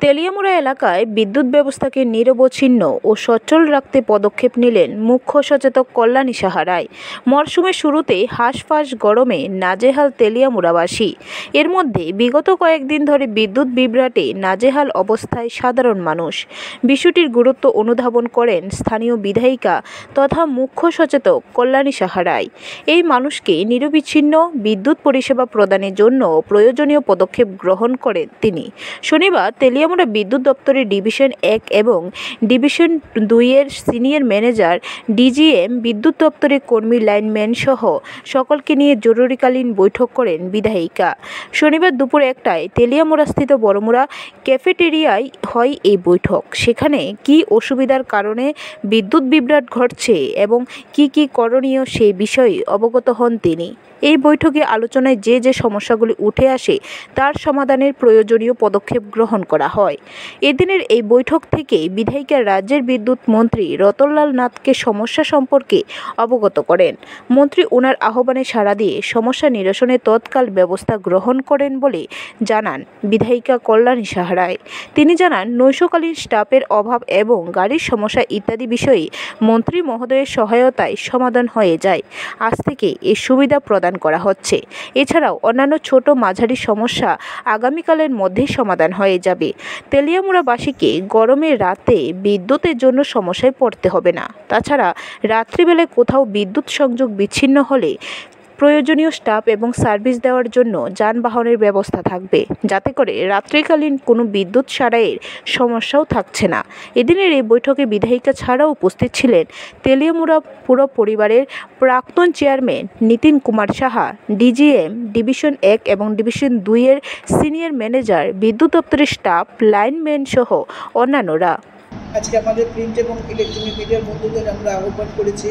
তেলিয়ামুড়া এলাকায় বিদ্যুৎ ব্যবস্থাকে নিরবচ্ছিন্ন ও সচল রাখতে পদক্ষেপ নিলেন মুখ্য সচেতক কল্যাণী সাহা রায়। মরশুমের শুরুতে হাঁসফাঁস গরমে নাজেহাল তেলিয়ামুড়াবাসী। এর মধ্যে বিগত কয়েকদিন ধরে বিদ্যুৎ বিভ্রাটে নাজেহাল অবস্থায় সাধারণ মানুষ। বিষয়টির গুরুত্ব অনুধাবন করেন স্থানীয় বিধায়িকা তথা মুখ্য সচেতক কল্যাণী সাহা রায়। এই মানুষকে নিরবিচ্ছিন্ন বিদ্যুৎ পরিষেবা প্রদানের জন্য প্রয়োজনীয় পদক্ষেপ গ্রহণ করেন তিনি। শনিবার তেলিয়ামুড়া বিদ্যুৎ দপ্তরের ডিভিশন 1 এবং ডিভিশন 2 এর সিনিয়র ম্যানেজার, ডিজিএম, বিদ্যুৎ দপ্তরের কর্মী, লাইনম্যান সহ সকলকে নিয়ে জরুরিকালীন বৈঠক করেন বিধায়িকা। শনিবার দুপুর 1টায় তেলিয়ামুড়াস্থিত বড়মুড়া ক্যাফেটেরিয়ায় হয় এই বৈঠক। সেখানে কী অসুবিধার কারণে বিদ্যুৎ বিভ্রাট ঘটছে এবং কি করণীয় সেই বিষয়ে অবগত হন তিনি। এই বৈঠকে আলোচনায় যে সমস্যাগুলি উঠে আসে তার সমাধানের প্রয়োজনীয় পদক্ষেপ গ্রহণ করা হয়। এদিনের এই বৈঠক থেকে বিধায়িকা রাজ্যের বিদ্যুৎ মন্ত্রী রতনলাল নাথকে সমস্যা সম্পর্কে অবগত করেন। মন্ত্রী ওনার আহ্বানে সাড়া দিয়ে সমস্যা নিরসনে তৎকাল ব্যবস্থা গ্রহণ করেন বলে জানান বিধায়িকা কল্যাণী সাহা রায়। তিনি জানান, নৈশকালীন স্টাফের অভাব এবং গাড়ির সমস্যা ইত্যাদি বিষয়ে মন্ত্রী মহোদয়ের সহায়তায় সমাধান হয়ে যায়। আজ থেকে এই সুবিধা প্রদান করা হচ্ছে। এছাড়াও অন্যান্য ছোট মাঝারি সমস্যা আগামীকালের মধ্যেই সমাধান হয়ে যাবে। তেলিয়ামুড়াবাসীকে গরমের রাতে বিদ্যুতের জন্য সমস্যায় পড়তে হবে না। তাছাড়া রাত্রিবেলায় কোথাও বিদ্যুৎ সংযোগ বিচ্ছিন্ন হলে প্রয়োজনীয় স্টাফ এবং সার্ভিস দেওয়ার জন্য যানবাহনের ব্যবস্থা থাকবে, যাতে করে রাত্রিকালীন কোনো বিদ্যুৎ সারাইয়ের সমস্যাও থাকছে না। এদিনের এই বৈঠকে বিধায়িকা ছাড়াও উপস্থিত ছিলেন তেলিয়ামুড়া পুর পরিবারের প্রাক্তন chairman Nitin Kumar Saha, DGM, division 1 এবং ডিভিশন 2 এর সিনিয়র ম্যানেজার, বিদ্যুৎ দপ্তরের স্টাফ, লাইনম্যান সহ অন্যান্যরা। আজকে আমাদের প্রিন্ট এবং ইলেকট্রনিক মিডিয়ার বন্ধুদের আমরা আহ্বান করেছি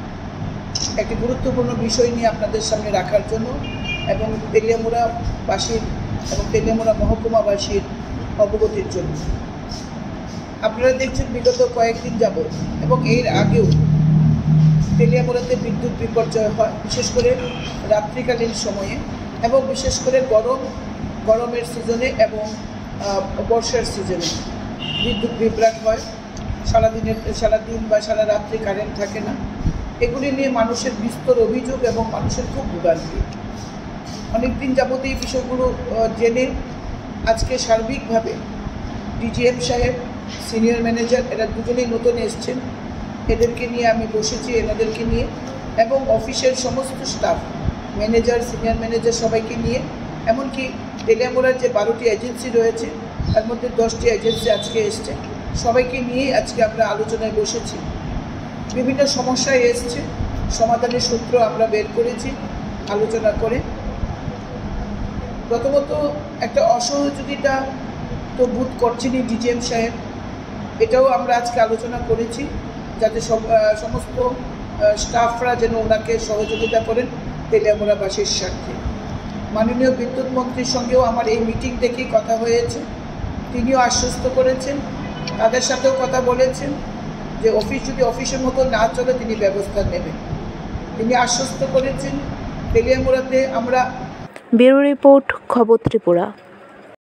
একটি গুরুত্বপূর্ণ বিষয় নিয়ে আপনাদের সামনে রাখার জন্য এবং তেলিয়ামুড়াবাসীর এবং তেলিয়ামুড়া মহকুমাবাসীর অবগতির জন্য। আপনারা দেখছেন বিগত কয়েকদিন যাবৎ এবং এর আগেও তেলিয়ামুড়াতে বিদ্যুৎ বিপর্যয় হয়, বিশেষ করে রাত্রিকালীন সময়ে এবং বিশেষ করে গরমের সিজনে এবং বর্ষার সিজনে বিদ্যুৎ বিভ্রাট হয়। সারাদিন বা সারা রাত্রি কারেন্ট থাকে না। এগুলি নিয়ে মানুষের বিস্তর অভিযোগ এবং মানুষের খুব ভোগান্তি। অনেকদিন যাবত এই বিষয়গুলো জেনে আজকে সার্বিকভাবে ডিজিএম সাহেব, সিনিয়র ম্যানেজার, এরা দুজনেই নতুন এসছেন, এদেরকে নিয়ে আমি বসেছি, এনাদেরকে নিয়ে এবং অফিসের সমস্ত স্টাফ, ম্যানেজার, সিনিয়র ম্যানেজার সবাইকে নিয়ে, এমনকি তেলিয়ামুড়ার যে 12টি এজেন্সি রয়েছে তার মধ্যে 10টি এজেন্সি আজকে এসছে, সবাইকে নিয়ে আজকে আমরা আলোচনায় বসেছি। বিভিন্ন সমস্যায় এসছে, সমাধানের সূত্র আমরা বের করেছি আলোচনা করে। প্রথমত একটা অসহযোগিতা তো বোধ করছেনই ডিজিএম সাহেব, এটাও আমরা আজকে আলোচনা করেছি যাতে সমস্ত স্টাফরা যেন ওনাকে সহযোগিতা করেন তেলিয়ামুড়াবাসীর স্বার্থে। মাননীয় বিদ্যুৎ মন্ত্রীর সঙ্গেও আমার এই মিটিং থেকেই কথা হয়েছে, তিনিও আশ্বস্ত করেছেন, তাদের সাথেও কথা বলেছেন যে অফিস যদি অফিসের মতো না চলে তিনি ব্যবস্থা নেবেন। তিনি আশ্বস্ত করেছেন। তেলিয়ামুড়াতে আমরা। ব্যুরো রিপোর্ট, খবর ত্রিপুরা।